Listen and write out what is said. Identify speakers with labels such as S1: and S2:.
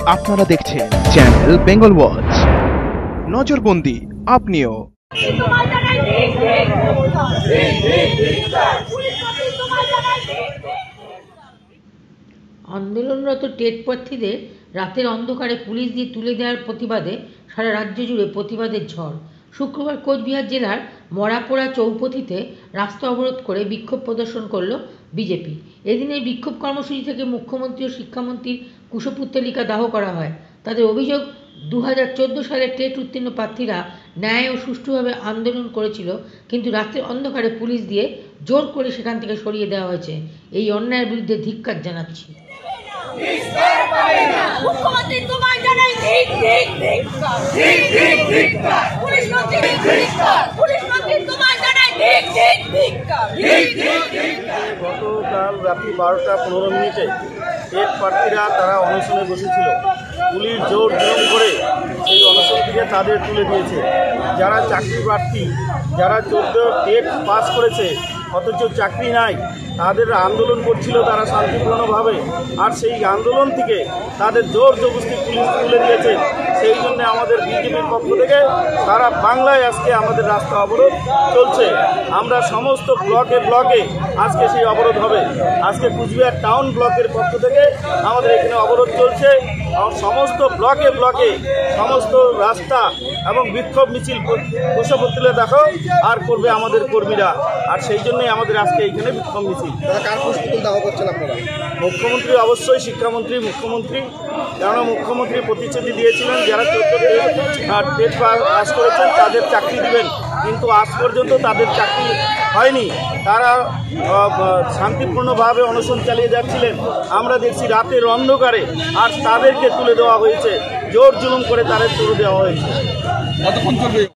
S1: আপনারা দেখছেন channel Bengal watch. নজরবন্দি আপনিও।
S2: আন্দোলনরত টেট প্রার্থীদের রাতের অন্ধকারে পুলিশ দিয়ে তুলে দেওয়ার প্রতিবাদে সারা রাজ্য জুড়ে প্রতিবাদের ঝড়। শুক্রবার কোচবিহার জেলার মরাপোড়া চৌপথিতে রাস্তা অবরোধ করে বিক্ষোভ প্রদর্শন করল বিজেপি। এদিনের বিক্ষোভ কর্মসূচি থেকে মুখ্যমন্ত্রী ও শিক্ষামন্ত্রীর কুশপুত্তলিকা দাহ করা হয়। তাদের অভিযোগ, 2014 সালে টেট উত্তীর্ণ প্রার্থীরা ন্যায় ও সুষ্ঠুভাবে আন্দোলন করেছিল, কিন্তু রাতের অন্ধকারে পুলিশ দিয়ে জোর করে সেখান থেকে সরিয়ে দেওয়া হয়েছে। এই অন্যায়ের বিরুদ্ধে ধিক্কার জানাচ্ছি।
S3: মুখ্যমন্ত্রী তোমায় জানাই ঠিক ঠিক ঠিক ঠিক ঠিক ঠিক পুলিশ মন্ত্রী তোমায় জানাই ঠিক ঠিক ঠিক ঠিক ঠিক।
S4: গতকাল রাত্রি 12টা 15 টেট প্রার্থীরা তারা অনশনে বসেছিল। পুলিশ জোর জুলুম করে সেই অনশন থেকে তাদের তুলে দিয়েছে। যারা চাকরি প্রার্থী, যারা 14 টেট পাস করেছে অথচ চাকরি নাই, তাদের আন্দোলন করছিল তারা শান্তিপূর্ণভাবে, আর সেই আন্দোলন থেকে তাদের জোর জবরদস্তি পুলিশ তুলে দিয়েছে। সেই জন্য আমাদের বিজেপির পক্ষ থেকে সারা বাংলায় আজকে আমাদের রাস্তা অবরোধ চলছে। আমরা সমস্ত ব্লকে আজকে সেই অবরোধ হবে। আজকে কুচবিহার টাউন ব্লকের পক্ষ থেকে আমাদের এখানে অবরোধ চলছে। সমস্ত ব্লকে সমস্ত রাস্তা এবং বিক্ষোভ মিছিল কুশপুত্তলিকা দেখো আর করবে আমাদের কর্মীরা, আর সেই জন্যই আমাদের আজকে এইখানে বিক্ষোভ মিছিল।
S5: কার কুশপুত্তলিকা দাহ করছেন আপনারা?
S4: মুখ্যমন্ত্রী, অবশ্যই শিক্ষামন্ত্রী, মুখ্যমন্ত্রী, কেননা মুখ্যমন্ত্রী প্রতিশ্রুতি দিয়েছিলেন যারা 14 টেট পাস করেছেন তাদের চাকরি দিবেন, কিন্তু আজ পর্যন্ত তাদের চাকরি হয়নি। তারা শান্তিপূর্ণভাবে অনশন চালিয়ে যাচ্ছিলেন। আমরা দেখছি রাতের অন্ধকারে আর তাদেরকে তুলে দেওয়া হয়েছে, জোর জুলুম করে তাদের তুলে দেওয়া হয়েছে।
S5: কতক্ষণ চলবে?